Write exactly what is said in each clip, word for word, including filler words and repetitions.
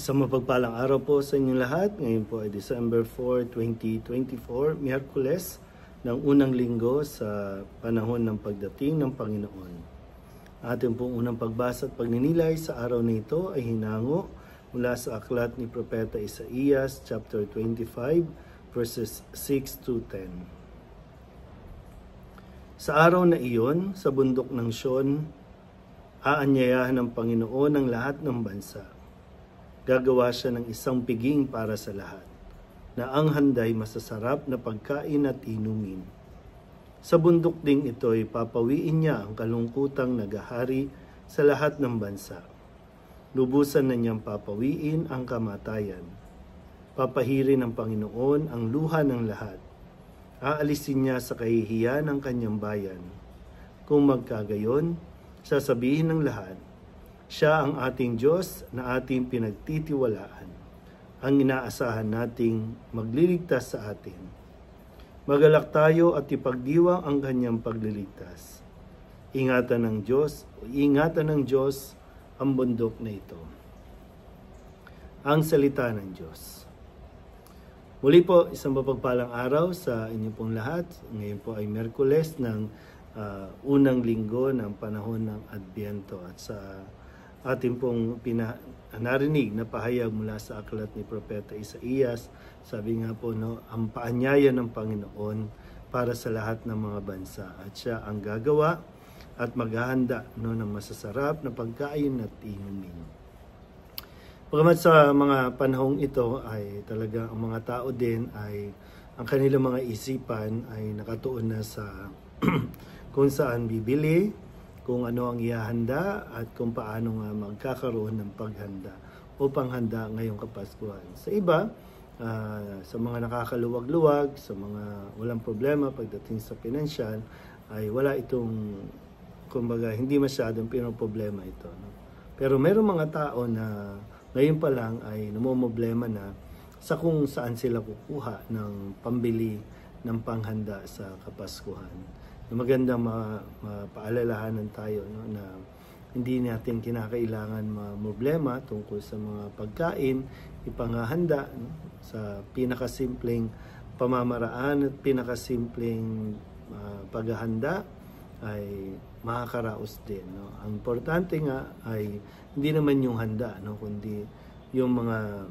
Isang mapagpalang araw po sa inyong lahat. Ngayon po ay December fourth, twenty twenty-four, Miyerkules ng unang linggo sa panahon ng pagdating ng Panginoon. Ating pong unang pagbasa at pagninilay sa araw na ito ay hinango mula sa aklat ni Propeta Isaías, chapter twenty-five, verses six to ten. Sa araw na iyon, sa bundok ng Sion, aanyayahan ng Panginoon ang lahat ng bansa. Gagawa siya ng isang piging para sa lahat, na ang handay masasarap na pagkain at inumin. Sa bundok ding ito ay papawiin niya ang kalungkutang nagahari sa lahat ng bansa. Lubusan na niyang papawiin ang kamatayan. Papahirin ng Panginoon ang luha ng lahat. Aalisin niya sa kahihiyan ang kanyang bayan. Kung magkagayon, sasabihin ng lahat, siya ang ating Diyos na ating pinagtitiwalaan, ang inaasahan nating magliligtas sa atin. Magalak tayo at ipagdiwang ang kanyang pagliligtas. Ingatan ng Diyos, ingatan ng Diyos ang bundok na ito. Ang salita ng Diyos. Muli po, isang mapagpalang araw sa inyo pong lahat. Ngayon po ay Miyerkules ng uh, unang linggo ng panahon ng Adbyento. At sa ating pong pina, narinig na pahayag mula sa aklat ni Propeta Isaías, sabi nga po, no, ang paanyaya ng Panginoon para sa lahat ng mga bansa. At siya ang gagawa at maghahanda, no, ng masasarap na pagkain at inumin. Pagamat sa mga panahong ito ay talaga ang mga tao din ay ang kanilang mga isipan ay nakatuon na sa kung saan bibili, kung ano ang ihahanda at kung paano nga magkakaroon ng paghanda o panghanda ngayong Kapaskuhan. Sa iba, uh, sa mga nakakaluwag-luwag, sa mga walang problema pagdating sa pinansyal, ay wala itong, kumbaga, hindi masyadong pinoproblema ito. No? Pero mayroong mga tao na ngayon pa lang ay namumblema na sa kung saan sila kukuha ng pambili ng panghanda sa Kapaskuhan. Magandang ma, mapaalalahanan tayo, no, na hindi natin kinakailangan problema tungkol sa mga pagkain, ipangahanda, no, sa pinakasimpleng pamamaraan at pinakasimpleng uh, paghahanda ay makakaraos din. No. Ang importante nga ay hindi naman yung handa, no, kundi yung mga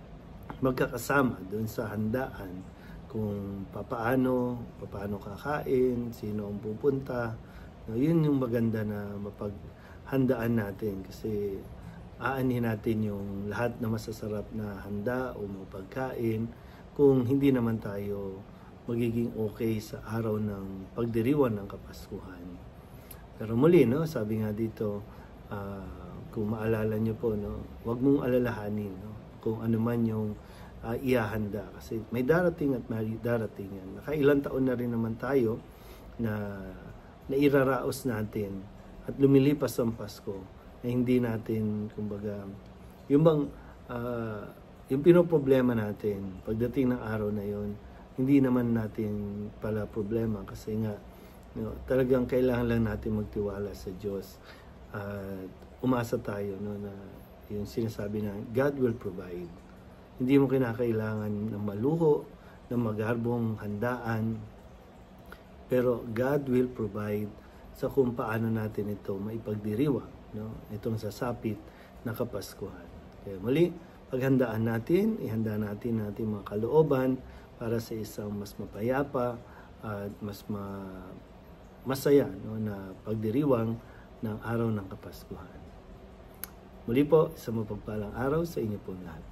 magkakasama doon sa handaan. Kung papaano, papaano kakain, sino ang pupunta. No, yun yung maganda na mapaghandaan natin kasi aanhin natin yung lahat na masasarap na handa o mapagkain kung hindi naman tayo magiging okay sa araw ng pagdiriwan ng Kapaskuhan. Pero muli, no, sabi nga dito, uh, kung maalala nyo po, no, huwag mong alalahanin, no, kung ano man yung Uh, ihahanda kasi may darating at may darating yan. Nakailang taon na rin naman tayo na nairaraos natin at lumilipas ang Pasko na hindi natin, kumbaga, yung bang uh, yung pinoproblema natin pagdating ng araw na yon, hindi naman natin pala problema kasi nga, you know, talagang kailangan lang natin magtiwala sa Diyos at uh, umasa tayo, no, na yung sinasabi na God will provide. Hindi mo kinakailangan ng maluho, ng magharbong handaan. Pero God will provide sa kung paano natin ito maipagdiriwang, no? Itong sasapit na Kapaskuhan. Kaya muli, paghandaan natin, ihanda natin natin mga kalooban para sa isang mas mapayapa at mas ma masaya, no, na pagdiriwang ng araw ng Kapaskuhan. Muli po, isang mapagpalang araw sa inyo po lahat.